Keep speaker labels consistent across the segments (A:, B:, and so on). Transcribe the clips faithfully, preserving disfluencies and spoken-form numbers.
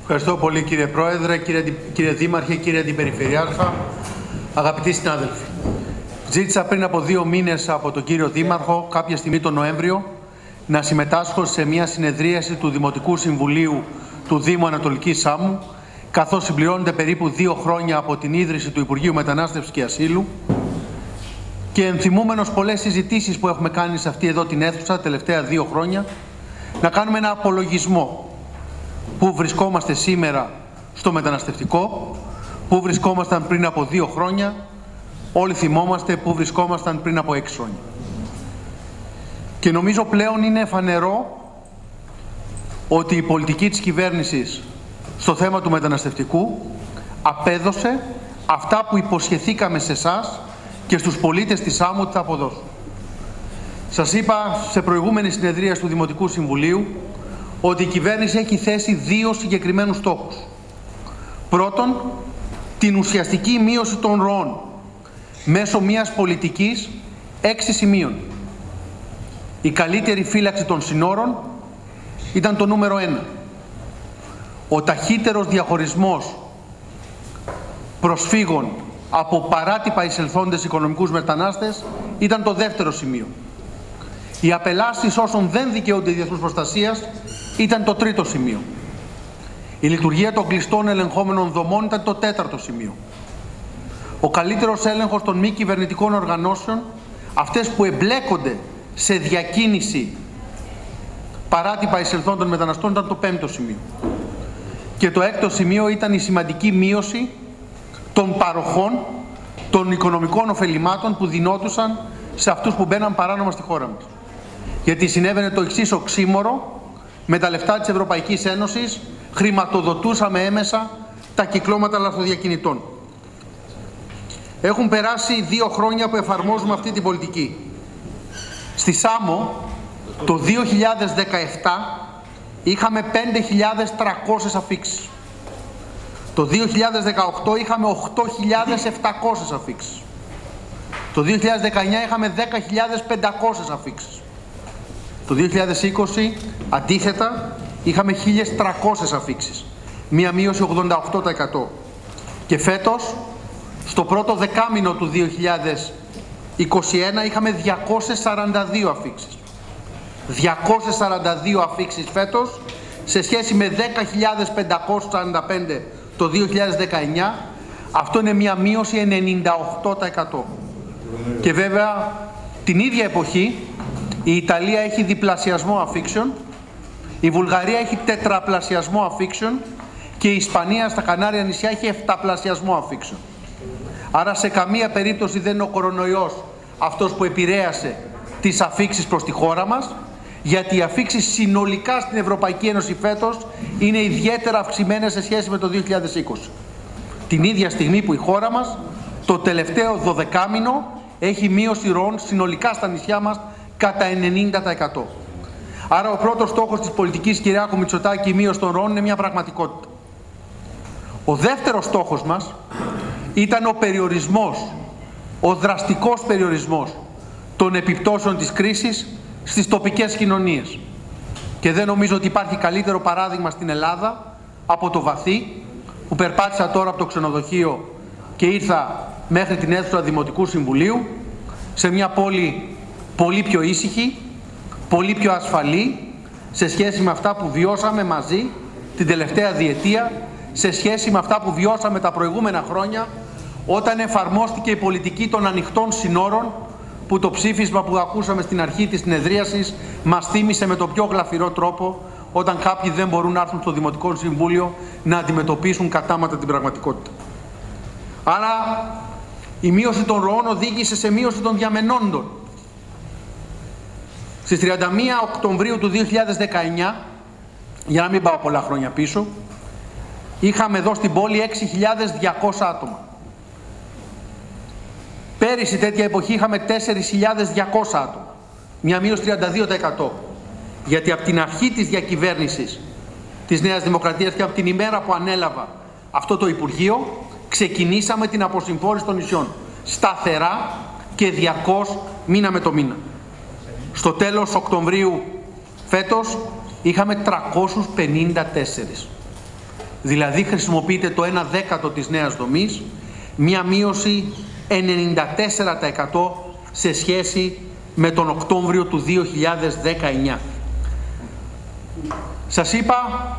A: Ευχαριστώ πολύ, κύριε Πρόεδρε, κύριε, κύριε Δήμαρχε, κύριε Αντιπεριφερειάρχα, αγαπητοί συνάδελφοι. Ζήτησα πριν από δύο μήνες από τον κύριο Δήμαρχο, κάποια στιγμή τον Νοέμβριο, να συμμετάσχω σε μια συνεδρίαση του Δημοτικού Συμβουλίου του Δήμου Ανατολικής Σάμου, καθώς συμπληρώνονται περίπου δύο χρόνια από την ίδρυση του Υπουργείου Μετανάστευσης και Ασύλου και ενθυμούμενος πολλές συζητήσεις που έχουμε κάνει σε αυτή εδώ την αίθουσα τα τελευταία δύο χρόνια, να κάνουμε ένα απολογισμό. Πού βρισκόμαστε σήμερα στο μεταναστευτικό, πού βρισκόμασταν πριν από δύο χρόνια, όλοι θυμόμαστε πού βρισκόμασταν πριν από έξι χρόνια. Και νομίζω πλέον είναι φανερό ότι η πολιτική της κυβέρνησης στο θέμα του μεταναστευτικού απέδωσε αυτά που υποσχεθήκαμε σε εσάς και στους πολίτες της Σάμου ότι θα αποδώσουν. Σας είπα σε προηγούμενη συνεδρία του Δημοτικού Συμβουλίου ότι η κυβέρνηση έχει θέσει δύο συγκεκριμένους στόχους. Πρώτον, την ουσιαστική μείωση των ροών μέσω μιας πολιτικής έξι σημείων. Η καλύτερη φύλαξη των συνόρων ήταν το νούμερο ένα. Ο ταχύτερος διαχωρισμός προσφύγων από παράτυπα εισελθόντες οικονομικούς μετανάστες ήταν το δεύτερο σημείο. Οι απελάσεις όσων δεν δικαιούνται διεθνούς προστασίας ήταν το τρίτο σημείο. Η λειτουργία των κλειστών ελεγχόμενων δομών ήταν το τέταρτο σημείο. Ο καλύτερος έλεγχος των μη κυβερνητικών οργανώσεων, αυτές που εμπλέκονται σε διακίνηση παράτυπα εισελθόντων μεταναστών, ήταν το πέμπτο σημείο. Και το έκτο σημείο ήταν η σημαντική μείωση των παροχών των οικονομικών ωφελημάτων που δινόντουσαν σε αυτούς που μπαίναν παράνομα στη χώρα μας. Γιατί συνέβαινε το εξής οξύμορο: με τα λεφτά της Ευρωπαϊκής Ένωσης χρηματοδοτούσαμε έμεσα τα κυκλώματα λαθροδιακινητών. Έχουν περάσει δύο χρόνια που εφαρμόζουμε αυτή την πολιτική. Στη Σάμο το δύο χιλιάδες δεκαεπτά είχαμε πέντε χιλιάδες τριακόσιες αφίξεις. Το δύο χιλιάδες δεκαοκτώ είχαμε οκτώ χιλιάδες επτακόσιες αφίξεις. Το δύο χιλιάδες δεκαεννιά είχαμε δέκα χιλιάδες πεντακόσιες αφίξεις. Το δύο χιλιάδες είκοσι, αντίθετα, είχαμε χίλιες τριακόσιες αφίξεις. Μία μείωση ογδόντα οκτώ τοις εκατό. Και φέτος, στο πρώτο δεκάμηνο του δύο χιλιάδες είκοσι ένα, είχαμε διακόσιες σαράντα δύο αφίξεις. διακόσιες σαράντα δύο αφίξεις φέτος, σε σχέση με δέκα χιλιάδες πεντακόσιες σαράντα πέντε το δύο χιλιάδες δεκαεννιά, αυτό είναι μία μείωση ενενήντα οκτώ τοις εκατό. Και βέβαια, την ίδια εποχή, η Ιταλία έχει διπλασιασμό αφίξεων, η Βουλγαρία έχει τετραπλασιασμό αφίξεων και η Ισπανία στα Κανάρια νησιά έχει εφταπλασιασμό αφίξεων. Άρα σε καμία περίπτωση δεν είναι ο κορονοϊός αυτός που επηρέασε τις αφίξεις προς τη χώρα μας, γιατί οι αφίξεις συνολικά στην Ευρωπαϊκή Ένωση φέτος είναι ιδιαίτερα αυξημένες σε σχέση με το δύο χιλιάδες είκοσι. Την ίδια στιγμή που η χώρα μας το τελευταίο δωδεκάμηνο έχει μείωση ροών συνολικά στα νησιά μας κατά ενενήντα τοις εκατό. Άρα ο πρώτος στόχος της πολιτικής Κυριάκου Μητσοτάκη, η μείωση των ροών, είναι μια πραγματικότητα. Ο δεύτερος στόχος μας ήταν ο περιορισμός, ο δραστικός περιορισμός των επιπτώσεων της κρίσης στις τοπικές κοινωνίες. Και δεν νομίζω ότι υπάρχει καλύτερο παράδειγμα στην Ελλάδα από το Βαθύ, που περπάτησα τώρα από το ξενοδοχείο και ήρθα μέχρι την αίθουσα Δημοτικού Συμβουλίου, σε μια πόλη πολύ πιο ήσυχη, πολύ πιο ασφαλή σε σχέση με αυτά που βιώσαμε μαζί την τελευταία διετία, σε σχέση με αυτά που βιώσαμε τα προηγούμενα χρόνια, όταν εφαρμόστηκε η πολιτική των ανοιχτών συνόρων, που το ψήφισμα που ακούσαμε στην αρχή της συνεδρίασης μας θύμισε με τον πιο γλαφυρό τρόπο, όταν κάποιοι δεν μπορούν να έρθουν στο Δημοτικό Συμβούλιο να αντιμετωπίσουν κατάματα την πραγματικότητα. Άρα η μείωση των ροών οδήγησε σε μείωση των διαμενόντων. Στις τριάντα μία Οκτωβρίου του δύο χιλιάδες δεκαεννιά, για να μην πάω πολλά χρόνια πίσω, είχαμε εδώ στην πόλη έξι χιλιάδες διακόσια άτομα. Πέρυσι τέτοια εποχή είχαμε τέσσερις χιλιάδες διακόσια άτομα. Μια μείωση τριάντα δύο τοις εκατό. Γιατί από την αρχή της διακυβέρνησης της Νέας Δημοκρατίας και από την ημέρα που ανέλαβα αυτό το Υπουργείο, ξεκινήσαμε την αποσυμφόρηση των νησιών. Σταθερά και διαρκώς, μήνα με το μήνα. Στο τέλος Οκτωβρίου φέτος είχαμε τριακόσιους πενήντα τέσσερα. δηλαδή χρησιμοποιείται το ένα δέκατο της νέας δομής, μια μείωση ενενήντα τέσσερα τοις εκατό σε σχέση με τον Οκτώβριο του δύο χιλιάδες δεκαεννιά. Σας είπα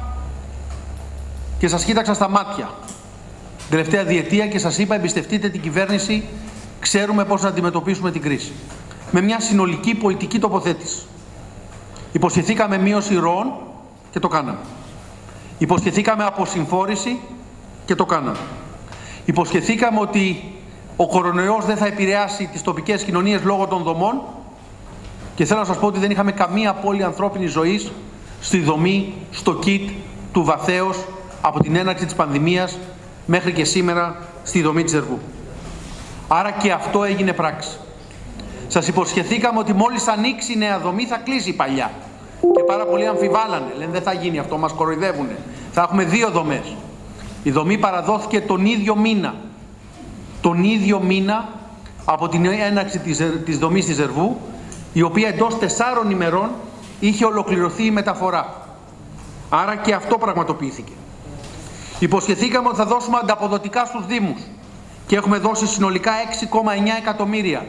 A: και σας κοίταξα στα μάτια την τελευταία διετία και σας είπα εμπιστευτείτε την κυβέρνηση, ξέρουμε πώς να αντιμετωπίσουμε την κρίση. Με μια συνολική πολιτική τοποθέτηση. Υποσχεθήκαμε μείωση ροών και το κάναμε. Υποσχεθήκαμε αποσυμφόρηση και το κάναμε. Υποσχεθήκαμε ότι ο κορονοϊός δεν θα επηρεάσει τις τοπικές κοινωνίες λόγω των δομών και θέλω να σας πω ότι δεν είχαμε καμία απώλεια ανθρώπινης ζωής στη δομή, στο κιτ του Βαθέως από την έναρξη της πανδημίας μέχρι και σήμερα στη δομή της Ζερβού. Άρα και αυτό έγινε πράξη. Σας υποσχεθήκαμε ότι μόλις ανοίξει η νέα δομή θα κλείσει η παλιά. Και πάρα πολλοί αμφιβάλλανε, λένε δεν θα γίνει αυτό, μας κοροϊδεύουνε. Θα έχουμε δύο δομές. Η δομή παραδόθηκε τον ίδιο μήνα. Τον ίδιο μήνα από την έναρξη της, της δομής της Ζερβού, η οποία εντός τεσσάρων ημερών είχε ολοκληρωθεί η μεταφορά. Άρα και αυτό πραγματοποιήθηκε. Υποσχεθήκαμε ότι θα δώσουμε ανταποδοτικά στους Δήμους και έχουμε δώσει συνολικά έξι κόμμα εννιά εκατομμύρια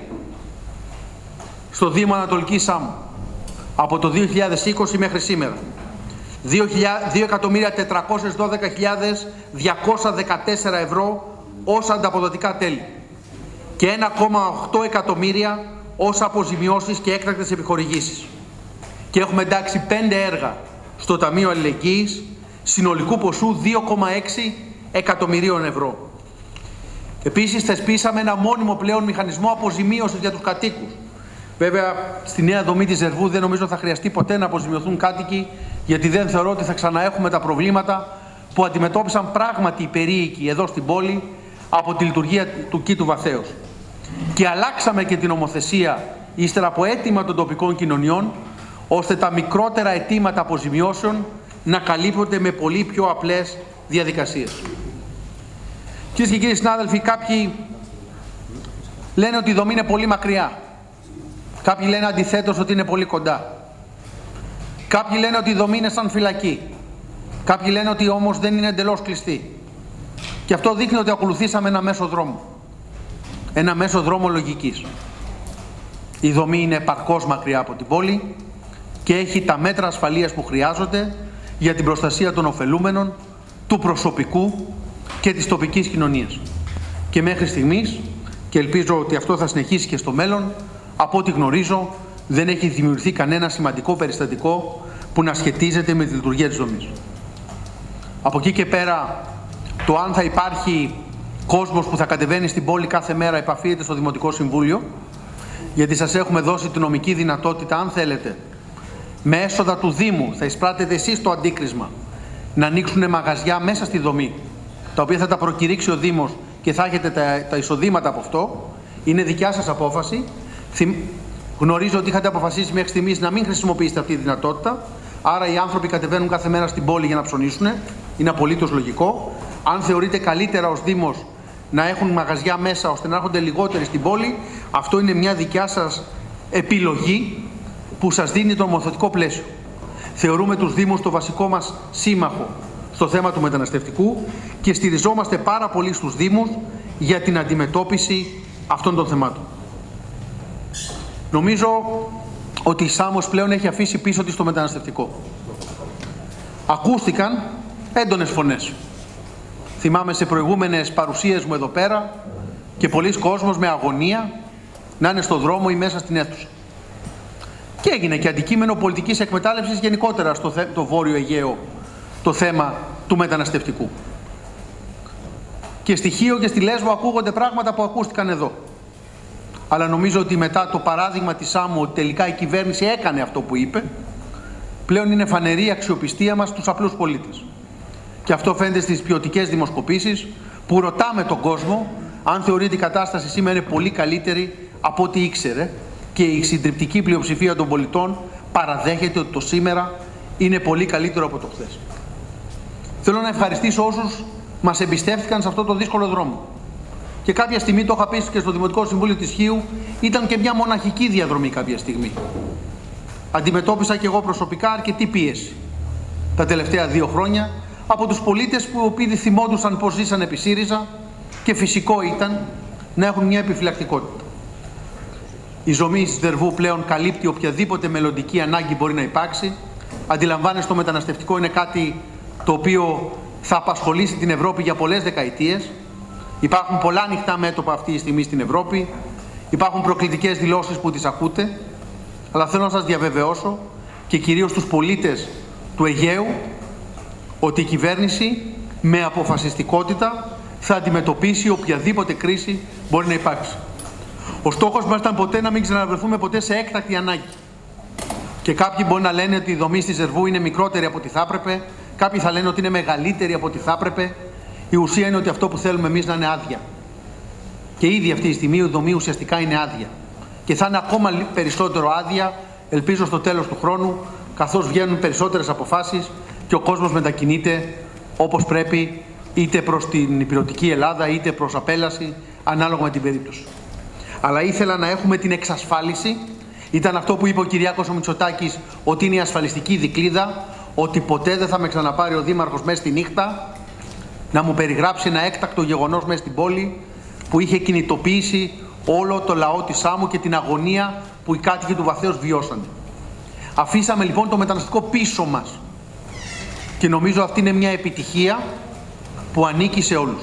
A: στο Δήμο Ανατολικής Σάμου από το δύο χιλιάδες είκοσι μέχρι σήμερα. δύο εκατομμύρια τετρακόσιες δώδεκα χιλιάδες διακόσια δεκατέσσερα ευρώ ως ανταποδοτικά τέλη και ένα κόμμα οκτώ εκατομμύρια ως αποζημιώσεις και έκτακτες επιχορηγήσεις. Και έχουμε εντάξει πέντε έργα στο Ταμείο Αλληλεγγύης συνολικού ποσού δύο κόμμα έξι εκατομμυρίων ευρώ. Επίσης θεσπίσαμε ένα μόνιμο πλέον μηχανισμό αποζημίωσης για τους κατοίκους. Βέβαια στη νέα δομή της Ζερβού δεν νομίζω θα χρειαστεί ποτέ να αποζημιωθούν κάτοικοι, γιατί δεν θεωρώ ότι θα ξαναέχουμε τα προβλήματα που αντιμετώπισαν πράγματι οι περίοικοι εδώ στην πόλη από τη λειτουργία του κήτου Βαθέως. Και αλλάξαμε και την νομοθεσία ύστερα από αίτημα των τοπικών κοινωνιών, ώστε τα μικρότερα αιτήματα αποζημιώσεων να καλύπτονται με πολύ πιο απλές διαδικασίες. Κυρίες και κύριοι συνάδελφοι, κάποιοι λένε ότι η δομή είναι πολύ μακριά. Κάποιοι λένε αντιθέτως ότι είναι πολύ κοντά. Κάποιοι λένε ότι η δομή είναι σαν φυλακή. Κάποιοι λένε ότι όμως δεν είναι εντελώς κλειστή. Και αυτό δείχνει ότι ακολουθήσαμε ένα μέσο δρόμο. Ένα μέσο δρόμο λογικής. Η δομή είναι επαρκώς μακριά από την πόλη και έχει τα μέτρα ασφαλείας που χρειάζονται για την προστασία των ωφελούμενων, του προσωπικού και της τοπικής κοινωνίας. Και μέχρι στιγμής, και ελπίζω ότι αυτό θα συνεχίσει και στο μέλλον, από ό,τι γνωρίζω, δεν έχει δημιουργηθεί κανένα σημαντικό περιστατικό που να σχετίζεται με τη λειτουργία της δομής. Από εκεί και πέρα, το αν θα υπάρχει κόσμος που θα κατεβαίνει στην πόλη κάθε μέρα επαφίεται στο Δημοτικό Συμβούλιο, γιατί σας έχουμε δώσει τη νομική δυνατότητα, αν θέλετε, με έσοδα του Δήμου, θα εισπράτετε εσείς το αντίκρισμα, να ανοίξουν μαγαζιά μέσα στη δομή, τα οποία θα τα προκηρύξει ο Δήμος και θα έχετε τα, τα εισοδήματα από αυτό. Είναι δικιά σας απόφαση. Γνωρίζω ότι είχατε αποφασίσει μέχρι στιγμής να μην χρησιμοποιήσετε αυτή τη δυνατότητα. Άρα οι άνθρωποι κατεβαίνουν κάθε μέρα στην πόλη για να ψωνίσουν. Είναι απολύτως λογικό. Αν θεωρείτε καλύτερα ως Δήμος να έχουν μαγαζιά μέσα ώστε να έρχονται λιγότεροι στην πόλη, αυτό είναι μια δικιά σας επιλογή που σας δίνει το νομοθετικό πλαίσιο. Θεωρούμε τους Δήμους το βασικό μας σύμμαχο στο θέμα του μεταναστευτικού και στηριζόμαστε πάρα πολύ στους Δήμους για την αντιμετώπιση αυτών των θεμάτων. Νομίζω ότι η Σάμος πλέον έχει αφήσει πίσω της το μεταναστευτικό. Ακούστηκαν έντονες φωνές. Θυμάμαι σε προηγούμενες παρουσίες μου εδώ πέρα και πολλοί κόσμος με αγωνία να είναι στο δρόμο ή μέσα στην αίθουσα. Και έγινε και αντικείμενο πολιτικής εκμετάλλευσης γενικότερα στο το Βόρειο Αιγαίο το θέμα του μεταναστευτικού. Και στη Χίο και στη Λέσβο ακούγονται πράγματα που ακούστηκαν εδώ. Αλλά νομίζω ότι μετά το παράδειγμα της Σάμου ότι τελικά η κυβέρνηση έκανε αυτό που είπε, πλέον είναι φανερή η αξιοπιστία μας στους απλούς πολίτες. Και αυτό φαίνεται στις ποιοτικές δημοσκοπήσεις που ρωτάμε τον κόσμο αν θεωρεί ότι η κατάσταση σήμερα είναι πολύ καλύτερη από ό,τι ήξερε, και η συντριπτική πλειοψηφία των πολιτών παραδέχεται ότι το σήμερα είναι πολύ καλύτερο από το χθες. Θέλω να ευχαριστήσω όσους μας εμπιστεύτηκαν σε αυτό το δύσκολο δρόμο. Και κάποια στιγμή, το είχα πει και στο Δημοτικό Συμβούλιο της Χίου, ήταν και μια μοναχική διαδρομή κάποια στιγμή. Αντιμετώπισα και εγώ προσωπικά αρκετή πίεση τα τελευταία δύο χρόνια από τους πολίτες που οποίοι θυμόντουσαν πως ζήσαν επί ΣΥΡΙΖΑ και φυσικό ήταν να έχουν μια επιφυλακτικότητα. Η ζομή της Δερβού πλέον καλύπτει οποιαδήποτε μελλοντική ανάγκη μπορεί να υπάρξει. Αντιλαμβάνεστε, το μεταναστευτικό είναι κάτι το οποίο θα απασχολήσει την Ευρώπη για πολλές δεκαετίες. Υπάρχουν πολλά ανοιχτά μέτωπα αυτή τη στιγμή στην Ευρώπη. Υπάρχουν προκλητικές δηλώσεις που τις ακούτε. Αλλά θέλω να σας διαβεβαιώσω και κυρίως τους πολίτες του Αιγαίου ότι η κυβέρνηση με αποφασιστικότητα θα αντιμετωπίσει οποιαδήποτε κρίση μπορεί να υπάρξει. Ο στόχος μας ήταν ποτέ να μην ξαναβρεθούμε ποτέ σε έκτακτη ανάγκη. Και κάποιοι μπορεί να λένε ότι η δομή στη Δερβού είναι μικρότερη από ό,τι θα έπρεπε, κάποιοι θα λένε ότι είναι μεγαλύτερη από ό,τι θα έπρεπε. Η ουσία είναι ότι αυτό που θέλουμε εμείς να είναι άδεια. Και ήδη αυτή τη στιγμή η δομή ουσιαστικά είναι άδεια. Και θα είναι ακόμα περισσότερο άδεια, ελπίζω στο τέλος του χρόνου, καθώς βγαίνουν περισσότερες αποφάσεις και ο κόσμος μετακινείται όπως πρέπει, είτε προς την ηπειρωτική Ελλάδα είτε προς απέλαση, ανάλογα με την περίπτωση. Αλλά ήθελα να έχουμε την εξασφάλιση, ήταν αυτό που είπε ο Κυριάκος ο Μητσοτάκης, ότι είναι η ασφαλιστική δικλίδα, ότι ποτέ δεν θα με ξαναπάρει ο Δήμαρχος μέσα στη νύχτα, να μου περιγράψει ένα έκτακτο γεγονός μέσα στην πόλη που είχε κινητοποιήσει όλο το λαό της Σάμου και την αγωνία που οι κάτοικοι του Βαθέως βιώσαν. Αφήσαμε λοιπόν το μεταναστικό πίσω μας και νομίζω αυτή είναι μια επιτυχία που ανήκει σε όλους.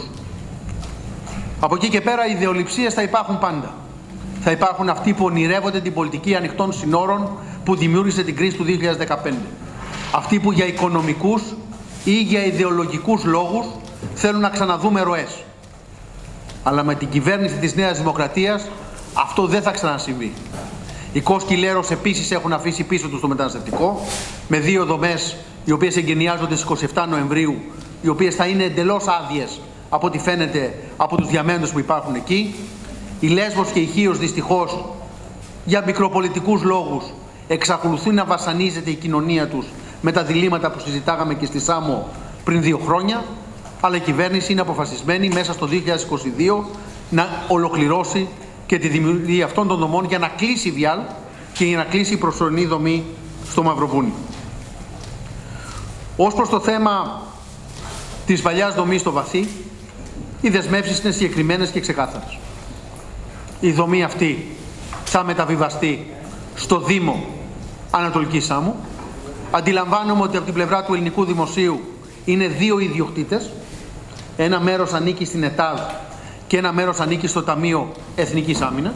A: Από εκεί και πέρα οι ιδεολειψίες θα υπάρχουν πάντα. Θα υπάρχουν αυτοί που ονειρεύονται την πολιτική ανοιχτών συνόρων που δημιούργησε την κρίση του δύο χιλιάδες δεκαπέντε. Αυτοί που για οικονομικούς ή για ιδεολογικούς λόγους θέλουν να ξαναδούμε ροές. Αλλά με την κυβέρνηση της Νέας Δημοκρατίας αυτό δεν θα ξανασυμβεί. Οι Κόσκι Λέρος επίσης έχουν αφήσει πίσω τους το μεταναστευτικό, με δύο δομές οι οποίες εγκαινιάζονται στις είκοσι επτά Νοεμβρίου, οι οποίες θα είναι εντελώς άδειες από ό,τι φαίνεται από τους διαμένοντες που υπάρχουν εκεί. Η Λέσβος και η Χίος δυστυχώς για μικροπολιτικούς λόγους εξακολουθεί να βασανίζεται η κοινωνία τους με τα διλήμματα που συζητάγαμε και στη Σάμο πριν δύο χρόνια, αλλά η κυβέρνηση είναι αποφασισμένη μέσα στο δύο χιλιάδες είκοσι δύο να ολοκληρώσει και τη δημιουργία αυτών των δομών για να κλείσει η Βιάλ και για να κλείσει η προσωρινή δομή στο Μαυροβούνι. Ως προς το θέμα της παλιάς δομής στο Βαθύ, οι δεσμεύσεις είναι συγκεκριμένες και ξεκάθαρες. Η δομή αυτή θα μεταβιβαστεί στο Δήμο Ανατολικής Σάμου. Αντιλαμβάνομαι ότι από την πλευρά του ελληνικού δημοσίου είναι δύο ιδιοκτήτες. Ένα μέρος ανήκει στην ΕΤΑΔ και ένα μέρος ανήκει στο Ταμείο Εθνικής Άμυνας.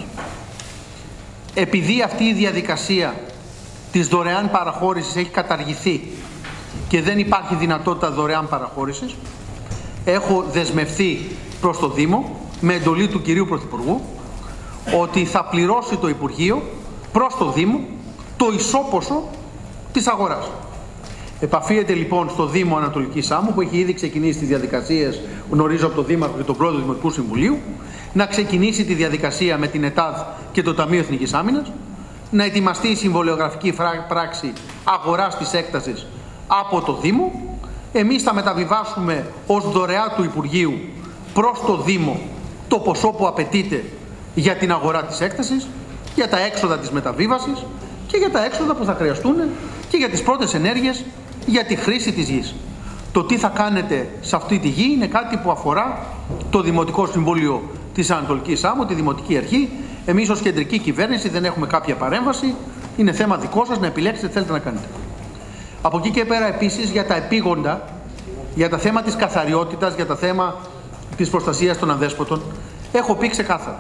A: Επειδή αυτή η διαδικασία της δωρεάν παραχώρησης έχει καταργηθεί και δεν υπάρχει δυνατότητα δωρεάν παραχώρησης, έχω δεσμευθεί προς το Δήμο με εντολή του κυρίου Πρωθυπουργού ότι θα πληρώσει το Υπουργείο προς το Δήμο το ισόποσο της αγοράς. Επαφίεται λοιπόν στο Δήμο Ανατολικής Σάμου, που έχει ήδη ξεκινήσει τις διαδικασίες, γνωρίζω από τον Δήμαρχο και τον Πρόεδρο του Δημοτικού Συμβουλίου, να ξεκινήσει τη διαδικασία με την ΕΤΑΔ και το Ταμείο Εθνικής Άμυνας, να ετοιμαστεί η συμβολιογραφική πράξη αγοράς της έκτασης από το Δήμο. Εμείς θα μεταβιβάσουμε ως δωρεά του Υπουργείου προς το Δήμο το ποσό που απαιτείται για την αγορά της έκτασης, για τα έξοδα της μεταβίβασης και για τα έξοδα που θα χρειαστούν και για τις πρώτες ενέργειες για τη χρήση της γης. Το τι θα κάνετε σε αυτή τη γη είναι κάτι που αφορά το Δημοτικό Συμβούλιο της Ανατολικής Σάμου, τη Δημοτική Αρχή. Εμείς ως κεντρική κυβέρνηση δεν έχουμε κάποια παρέμβαση. Είναι θέμα δικό σας να επιλέξετε τι θέλετε να κάνετε. Από εκεί και πέρα επίσης για τα επίγοντα, για τα θέματα της καθαριότητας, για τα θέμα της προστασίας των αδέσποτων, έχω πει ξεκάθαρα.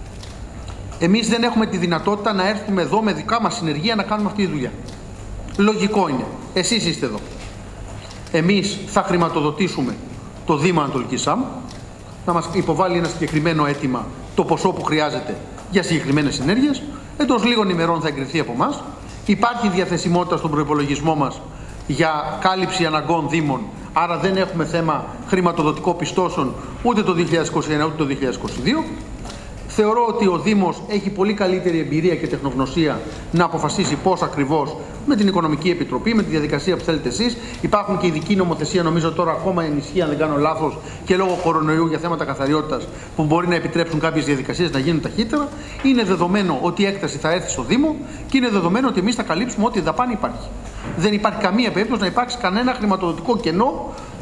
A: Εμείς δεν έχουμε τη δυνατότητα να έρθουμε εδώ με δικά μας συνεργεία να κάνουμε αυτή τη δουλειά. Λογικό είναι. Εσείς είστε εδώ. Εμείς θα χρηματοδοτήσουμε το Δήμο Ανατολικής Σάμου, να μας υποβάλει ένα συγκεκριμένο αίτημα το ποσό που χρειάζεται για συγκεκριμένες ενέργειες. Εντός λίγων ημερών θα εγκριθεί από εμάς. Υπάρχει διαθεσιμότητα στον προϋπολογισμό μας για κάλυψη αναγκών δήμων, άρα δεν έχουμε θέμα χρηματοδοτικό πιστώσεων ούτε το δύο χιλιάδες είκοσι ένα ούτε το δύο χιλιάδες είκοσι δύο. Θεωρώ ότι ο Δήμος έχει πολύ καλύτερη εμπειρία και τεχνογνωσία να αποφασίσει πώς ακριβώς με την Οικονομική Επιτροπή, με τη διαδικασία που θέλετε εσείς. Υπάρχουν και ειδική νομοθεσία, νομίζω τώρα ακόμα ενισχύει, αν δεν κάνω λάθος, και λόγω κορονοϊού για θέματα καθαριότητας που μπορεί να επιτρέψουν κάποιες διαδικασίες να γίνουν ταχύτερα. Είναι δεδομένο ότι η έκταση θα έρθει στο Δήμο και είναι δεδομένο ότι εμείς θα καλύψουμε ό,τι δαπάνη υπάρχει. Δεν υπάρχει καμία περίπτωση να υπάρξει κανένα χρηματοδοτικό κενό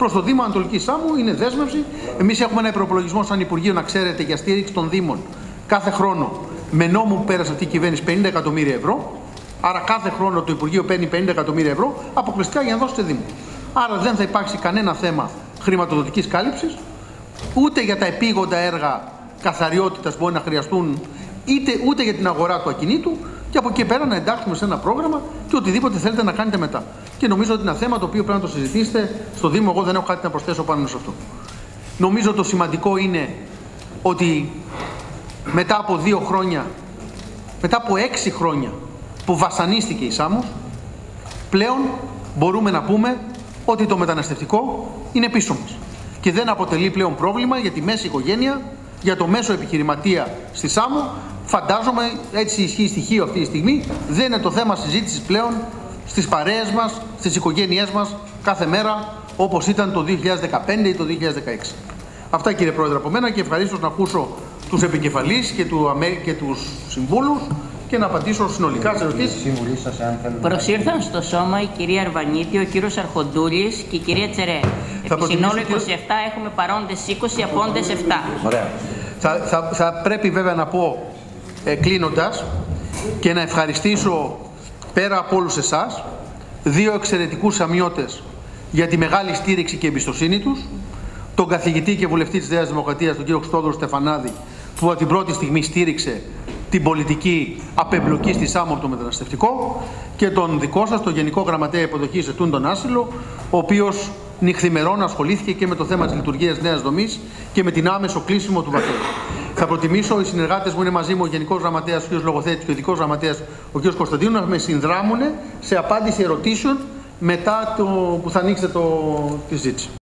A: προς το Δήμο Ανατολικής Σάμου είναι δέσμευση. Εμείς έχουμε ένα προπολογισμό σαν Υπουργείο, να ξέρετε, για στήριξη των Δήμων κάθε χρόνο. Με νόμο που πέρασε αυτή η κυβέρνηση πενήντα εκατομμύρια ευρώ. Άρα κάθε χρόνο το Υπουργείο παίρνει πενήντα εκατομμύρια ευρώ αποκλειστικά για να δώσει σε Δήμο. Άρα δεν θα υπάρξει κανένα θέμα χρηματοδοτικής κάλυψης, ούτε για τα επίγοντα έργα καθαριότητας που μπορεί να χρειαστούν, είτε, ούτε για την αγορά του ακινήτου, και από εκεί πέρα να εντάξουμε σε ένα πρόγραμμα και οτιδήποτε θέλετε να κάνετε μετά. Και νομίζω ότι είναι ένα θέμα το οποίο πρέπει να το συζητήσετε στο Δήμο. Εγώ δεν έχω κάτι να προσθέσω πάνω σε αυτό. Νομίζω το σημαντικό είναι ότι μετά από δύο χρόνια, μετά από έξι χρόνια που βασανίστηκε η Σάμος, πλέον μπορούμε να πούμε ότι το μεταναστευτικό είναι πίσω μας και δεν αποτελεί πλέον πρόβλημα για τη μέση οικογένεια, για το μέσο επιχειρηματία στη Σάμο. Φαντάζομαι, έτσι ισχύει στοιχείο αυτή τη στιγμή, δεν είναι το θέμα συζήτησης πλέον στις παρέες μας, στις οικογένειές μας κάθε μέρα, όπως ήταν το δύο χιλιάδες δεκαπέντε ή το δύο χιλιάδες δεκαέξι. Αυτά, κύριε Πρόεδρε, από μένα, και ευχαρίστως να ακούσω τους επικεφαλείς και, του, και τους συμβούλους και να απαντήσω συνολικά σε ερωτήσεις.
B: Προσήρθαν στο σώμα η κυρία Αρβανίτη, ο κύριος Αρχοντούλης και η κυρία Τσερέ. Επί συνόλου είκοσι επτά, έχουμε παρόντες είκοσι, απόντες επτά.
A: Ωραία. Θα, θα, θα πρέπει βέβαια να πω, ε, κλείνοντας, και να ευχαριστήσω πέρα από όλους εσάς δύο εξαιρετικούς αμοιώτες για τη μεγάλη στήριξη και εμπιστοσύνη τους, τον καθηγητή και βουλευτή της Νέας Δημοκρατίας, τον κύριο Χριστόδωρο Στεφανάδη, που από την πρώτη στιγμή στήριξε την πολιτική απεμπλοκή στη Σάμο από το μεταναστευτικό, και τον δικό σας, τον Γενικό Γραμματέα Υποδοχής Ετούντων Άσυλο, ο οποίος νυχθημερών ασχολήθηκε και με το θέμα της λειτουργίας νέας δομής και με την άμεσο κλείσιμο του βατέλου. Θα προτιμήσω οι συνεργάτες μου, είναι μαζί μου ο Γενικός Γραμματέας, ο κ. Λογοθέτης, και ο Ειδικός Γραμματέας, ο κ. Κωνσταντίνου, να με συνδράμουν σε απάντηση ερωτήσεων μετά το, που θα ανοίξετε το, τη συζήτηση.